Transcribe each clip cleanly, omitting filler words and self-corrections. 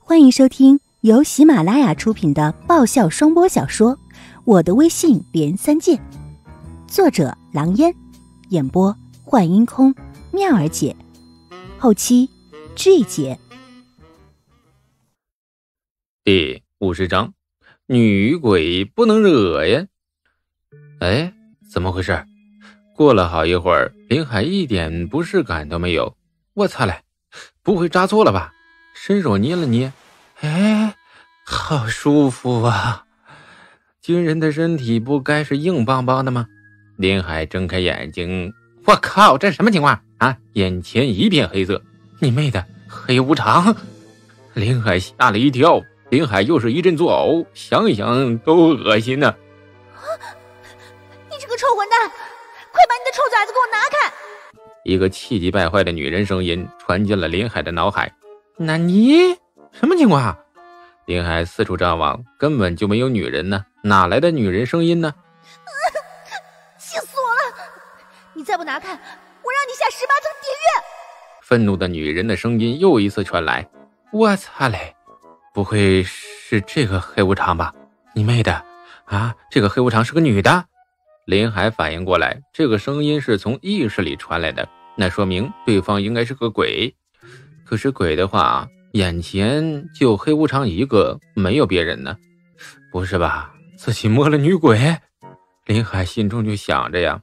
欢迎收听由喜马拉雅出品的爆笑双播小说《我的微信连三件》，作者狼烟，演播幻音空、妙儿姐，后期G姐。 第50章，女鬼不能惹呀！哎，怎么回事？过了好一会儿，林海一点不适感都没有。我擦嘞，不会扎错了吧？伸手捏了捏，哎，好舒服啊！军人的身体不该是硬邦邦的吗？林海睁开眼睛，我靠，这什么情况啊？眼前一片黑色，你妹的，黑无常！林海吓了一跳，林海又是一阵作呕，想想都恶心呢。 你这个臭混蛋，快把你的臭崽子给我拿开！ 一个气急败坏的女人声音传进了林海的脑海。那你什么情况？林海四处张望，根本就没有女人呢，哪来的女人声音呢？ 气死我了！你再不拿开，我让你下18层地狱！ 愤怒的女人的声音又一次传来。我擦嘞，不会是这个黑无常吧？你妹的啊，这个黑无常是个女的？林海反应过来，这个声音是从意识里传来的，那说明对方应该是个鬼。可是鬼的话，眼前就黑无常一个，没有别人呢。不是吧，自己摸了女鬼？林海心中就想着呀。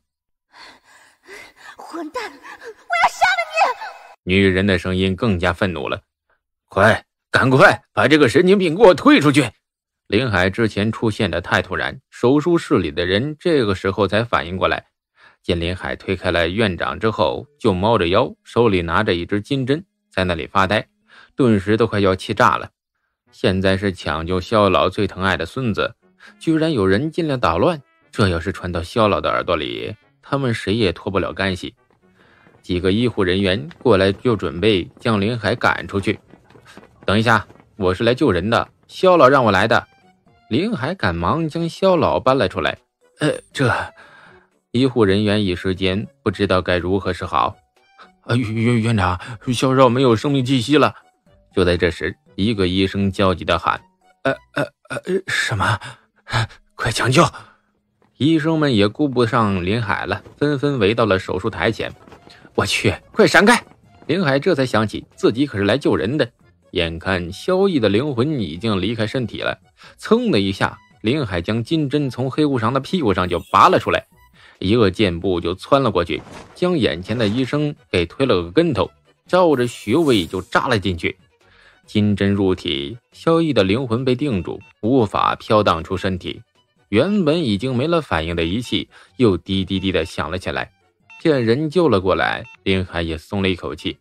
混蛋，我要杀了你！女人的声音更加愤怒了。赶快把这个神经病给我推出去！林海之前出现的太突然，手术室里的人这个时候才反应过来。见林海推开了院长之后，就猫着腰，手里拿着一支金针，在那里发呆，顿时都快要气炸了。现在是抢救肖老最疼爱的孙子，居然有人尽量捣乱，这要是传到肖老的耳朵里，他们谁也脱不了干系。几个医护人员过来就准备将林海赶出去。等一下，我是来救人的，肖老让我来的。林海赶忙将肖老搬了出来。医护人员一时间不知道该如何是好。院长，肖少没有生命气息了。就在这时，一个医生焦急地喊：什么？快抢救！医生们也顾不上林海了，纷纷围到了手术台前。我去，快闪开！林海这才想起自己可是来救人的。眼看萧逸的灵魂已经离开身体了，噌的一下，林海将金针从黑无常的屁股上就拔了出来，一个箭步就窜了过去，将眼前的医生给推了个跟头，照着穴位就扎了进去。金针入体，萧逸的灵魂被定住，无法飘荡出身体。原本已经没了反应的仪器又滴滴滴的响了起来。见人救了过来，林海也松了一口气。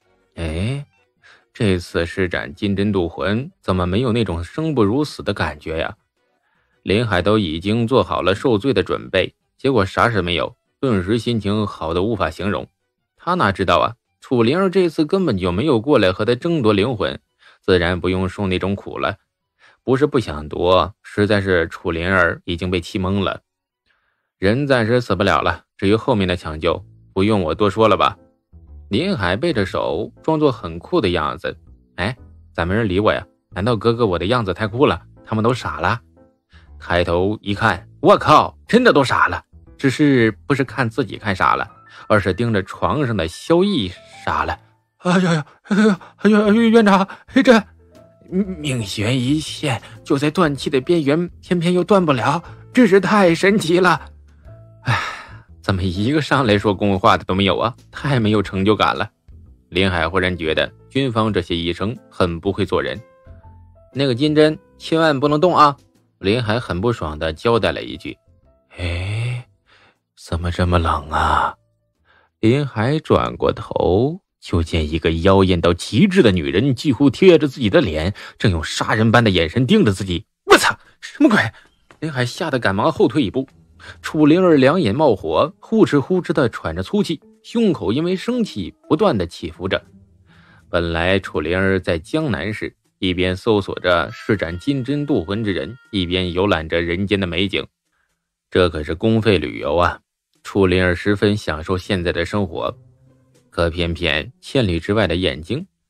这次施展金针渡魂，怎么没有那种生不如死的感觉呀？林海都已经做好了受罪的准备，结果啥事没有，顿时心情好得无法形容。他哪知道啊，楚灵儿这次根本就没有过来和他争夺灵魂，自然不用受那种苦了。不是不想夺，实在是楚灵儿已经被气懵了。人暂时死不了了，至于后面的抢救，不用我多说了吧。林海背着手，装作很酷的样子。咋没人理我呀？难道哥哥我的样子太酷了，他们都傻了？抬头一看，我靠，真的都傻了。只是不是看自己看傻了，而是盯着床上的萧逸傻了。院长，这命悬一线，就在断气的边缘，偏偏又断不了，真是太神奇了。怎么一个上来说公共话的都没有啊？太没有成就感了。林海忽然觉得军方这些医生很不会做人。那个金针千万不能动啊！林海很不爽地交代了一句。怎么这么冷啊？林海转过头，就见一个妖艳到极致的女人几乎贴着自己的脸，正用杀人般的眼神盯着自己。我操，什么鬼？林海吓得赶忙后退一步。楚灵儿两眼冒火，呼哧呼哧地喘着粗气，胸口因为生气不断地起伏着。本来楚灵儿在江南市，一边搜索着施展金针渡魂之人，一边游览着人间的美景，这可是公费旅游啊！楚灵儿十分享受现在的生活，可偏偏千里之外的燕京，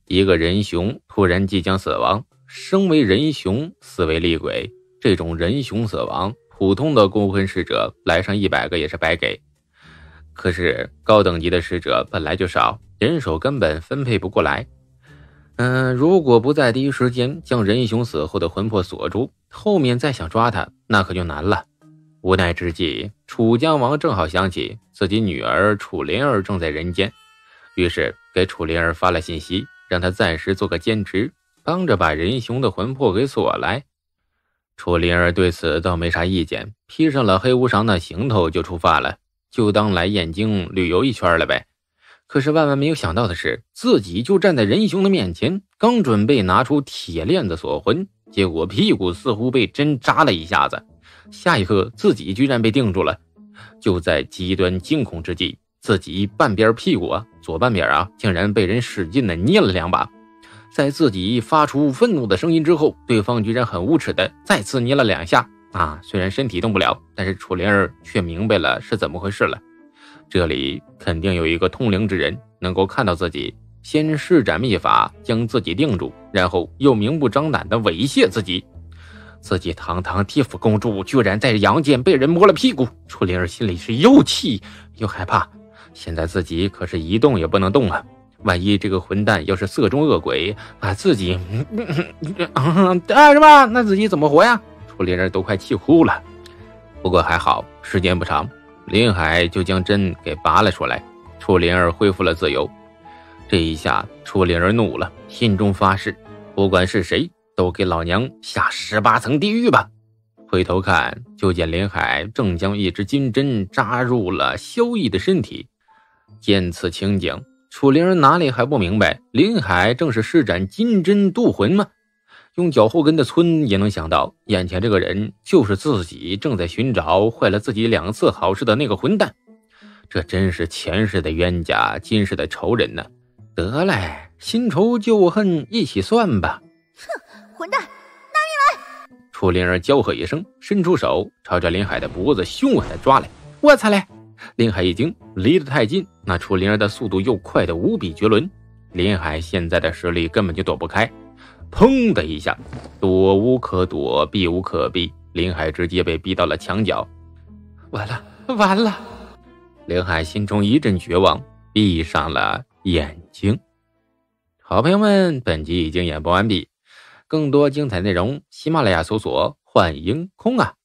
一个人熊突然即将死亡，生为人熊，死为厉鬼，这种人熊死亡，普通的公婚使者来上100个也是白给。可是高等级的使者本来就少，人手根本分配不过来。如果不在第一时间将人熊死后的魂魄锁住，后面再想抓他，那可就难了。无奈之际，楚江王正好想起自己女儿楚灵儿正在人间，于是给楚灵儿发了信息，让他暂时做个兼职，帮着把人熊的魂魄给锁来。楚灵儿对此倒没啥意见，披上了黑无常的行头就出发了，就当来燕京旅游一圈了呗。可是万万没有想到的是，自己就站在人熊的面前，刚准备拿出铁链子锁魂，结果屁股似乎被针扎了一下子，下一刻自己居然被定住了。就在极端惊恐之际，自己半边屁股左半边竟然被人使劲的捏了2把。在自己发出愤怒的声音之后，对方居然很无耻的再次捏了2下。虽然身体动不了，但是楚灵儿却明白了是怎么回事了。这里肯定有一个通灵之人能够看到自己，先施展秘法将自己定住，然后又明目张胆的猥亵自己。自己堂堂地府公主居然在阳间被人摸了屁股，楚灵儿心里是又气又害怕。现在自己可是一动也不能动啊，万一这个混蛋要是色中恶鬼，把自己是吧？那自己怎么活呀？楚灵儿都快气哭了。不过还好，时间不长，林海就将针给拔了出来，楚灵儿恢复了自由。这一下楚灵儿怒了，心中发誓，不管是谁都给老娘下18层地狱吧。回头看，就见林海正将一支金针扎入了萧逸的身体。见此情景，楚灵儿哪里还不明白，林海正是施展金针渡魂吗？用脚后跟的村也能想到，眼前这个人就是自己正在寻找坏了自己2次好事的那个混蛋。这真是前世的冤家，今世的仇人呢。得嘞，新仇旧恨一起算吧。 哼，混蛋，拿命来！ 楚灵儿娇喝一声，伸出手朝着林海的脖子凶狠地抓来。我擦嘞！林海一惊，离得太近，那楚灵儿的速度又快得无比绝伦，林海现在的实力根本就躲不开。砰的一下，躲无可躲，避无可避，林海直接被逼到了墙角。完了！林海心中一阵绝望，闭上了眼睛。好朋友们，本集已经演播完毕，更多精彩内容，喜马拉雅搜索幻影空